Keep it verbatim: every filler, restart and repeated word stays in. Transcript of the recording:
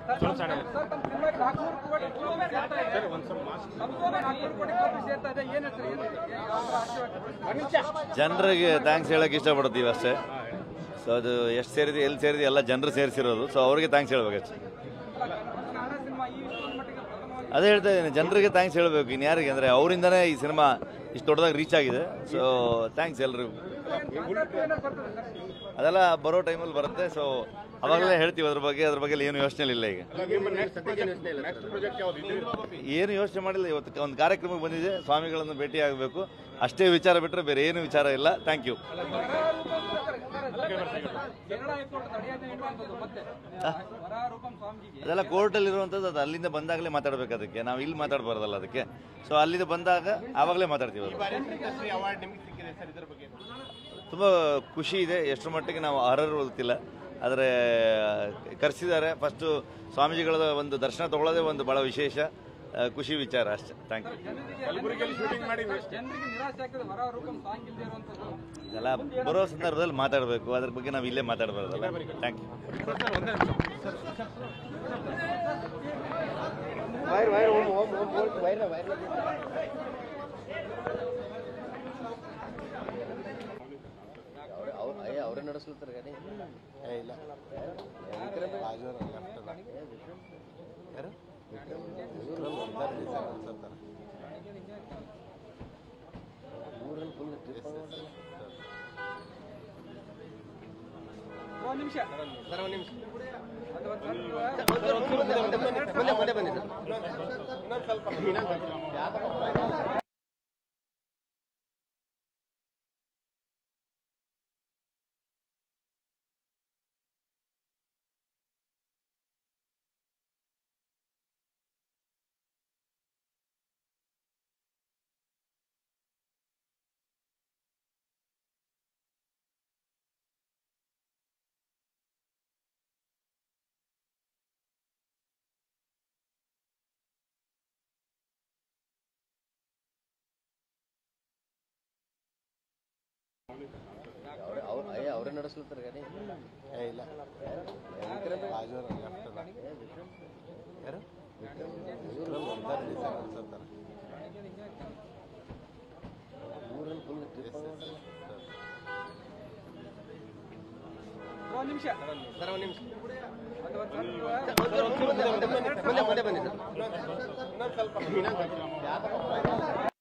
ಜನರಿಗೆ ಥ್ಯಾಂಕ್ಸ್ ಹೇಳಕ್ಕೆ ಇಷ್ಟಪಡ್ತೀವಿ ಅಷ್ಟೇ. ಸೊ ಅದು ಎಷ್ಟು ಸೇರಿದೆ ಎಲ್ಲಿ ಸೇರಿದೆ ಎಲ್ಲ ಜನರು ಸೇರಿಸಿರೋದು. ಸೊ ಅವ್ರಿಗೆ ಥ್ಯಾಂಕ್ಸ್ ಹೇಳ್ಬೇಕಷ್ಟೆ. ಅದೇ ಹೇಳ್ತಾ ಇದ್ದೀನಿ, ಜನರಿಗೆ ಥ್ಯಾಂಕ್ಸ್ ಹೇಳಬೇಕು. ಇನ್ನು ಯಾರಿಗೆ ಅಂದರೆ ಅವರಿಂದನೇ ಈ ಸಿನಿಮಾ ಇಷ್ಟು ದೊಡ್ಡದಾಗಿ ರೀಚ್ ಆಗಿದೆ. ಸೊ ಥ್ಯಾಂಕ್ಸ್ ಎಲ್ರಿಗೂ. ಅದೆಲ್ಲ ಬರೋ ಟೈಮಲ್ಲಿ ಬರುತ್ತೆ. ಸೊ ಅವಾಗಲೇ ಹೇಳ್ತೀವಿ ಅದ್ರ ಬಗ್ಗೆ. ಅದ್ರ ಬಗ್ಗೆ ಏನು ಯೋಚನೆ ಇಲ್ಲ. ಈಗ ಏನು ಯೋಚನೆ ಮಾಡಿಲ್ಲ. ಇವತ್ತು ಒಂದು ಕಾರ್ಯಕ್ರಮಕ್ಕೆ ಬಂದಿದೆ, ಸ್ವಾಮಿಗಳನ್ನು ಭೇಟಿ ಆಗಬೇಕು ಅಷ್ಟೇ ವಿಚಾರ ಬಿಟ್ಟರೆ ಬೇರೆ ಏನು ವಿಚಾರ ಇಲ್ಲ. Thank you. ಅದೆಲ್ಲ ಕೋರ್ಟಲ್ಲಿ ಇರುವಂಥದ್ದು. ಅದು ಅಲ್ಲಿಂದ ಬಂದಾಗಲೇ ಮಾತಾಡಬೇಕು. ಅದಕ್ಕೆ ನಾವು ಇಲ್ಲಿ ಮಾತಾಡಬಾರ್ದಲ್ಲ ಅದಕ್ಕೆ. ಸೊ ಅಲ್ಲಿಂದ ಬಂದಾಗ ಆವಾಗಲೇ ಮಾತಾಡ್ತೀವಿ. ತುಂಬ ಖುಷಿ ಇದೆ. ಎಷ್ಟು ಮಟ್ಟಿಗೆ ನಾವು ಅರ್ಹರು ಗೊತ್ತಿಲ್ಲ, ಆದರೆ ಕರೆಸಿದ್ದಾರೆ. ಫಸ್ಟು ಸ್ವಾಮೀಜಿಗಳ ಒಂದು ದರ್ಶನ ತಗೊಳ್ಳೋದೇ ಒಂದು ಭಾಳ ವಿಶೇಷ ಖುಷಿ ವಿಚಾರ ಅಷ್ಟೇ. Thank you. ಎಲ್ಲ ಬರೋ ಸಂದರ್ಭದಲ್ಲಿ ಮಾತಾಡಬೇಕು. ಅದ್ರ ಬಗ್ಗೆ ನಾವು ಇಲ್ಲೇ ಮಾತಾಡಬಾರ್ದಲ್ಲ. Thank you. ಅವರೇ ನಡೆಸ್ಲತ್ತಾರೆ ಗಾಡಿ. ಇಲ್ಲ ಒಂದು ನಿಮಿಷ ಸರ್, ಒಂದು ನಿಮಿಷ ಮುಂದೆ ಮುಂದೆ ಬನ್ನಿ ಸರ್. ಅವರೇ ನಡೆಸ್ಲತ್ತಾರೆ ಗಾಡಿ. ಇಲ್ಲ ಒಂದು ನಿಮಿಷ ಸರ್, ಒಂದು ನಿಮಿಷ ಮುಂದೆ ಮುಂದೆ ಬನ್ನಿ ಸರ್.